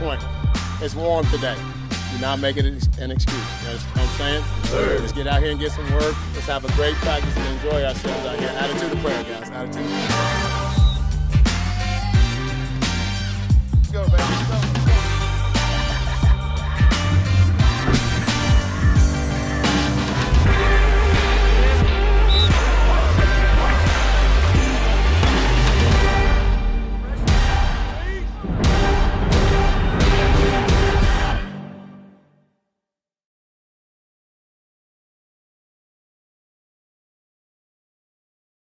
point. It's warm today. Do not make it an excuse. You know what I'm saying? Sir. Let's get out here and get some work. Let's have a great practice and enjoy ourselves out here. Attitude of prayer, guys. Attitude.